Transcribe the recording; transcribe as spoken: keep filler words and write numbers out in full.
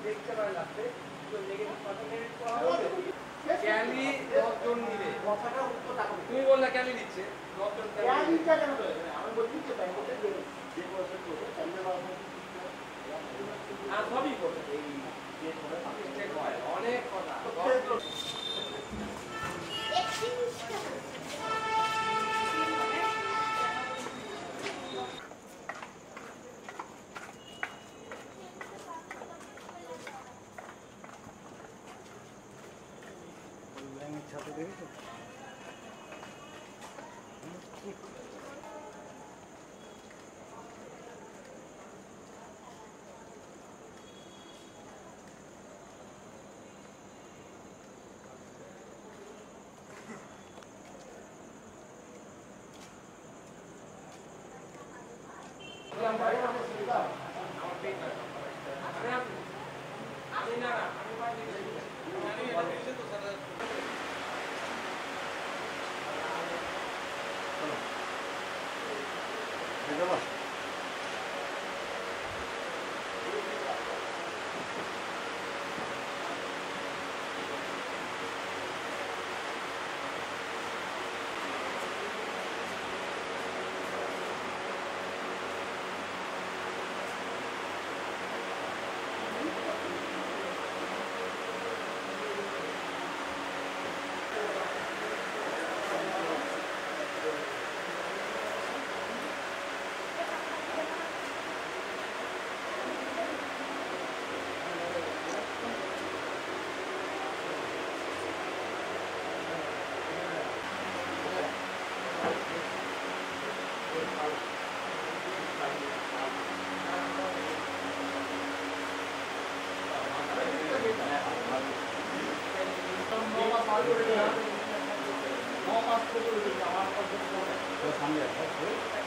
দেখতে পারে লাগবে তো নেগেটিভ পার্সেন্টেজ করা হবে ক্যালি দশ জন নিলে কথাটা উত্তর টাকা তুমি বললে ক্যালি দিচ্ছে দশ জন ক্যালিটা কেন বলে আমি বলছি যে ব্যাংক থেকে যে যে পার্সেন্ট করবে ক্যালি বা আর সবই করবে এই যে ধরে মিস্টেক হয় অনেক কথা ছাত্র দেখেছো আমি না আমি পাইনি সামনে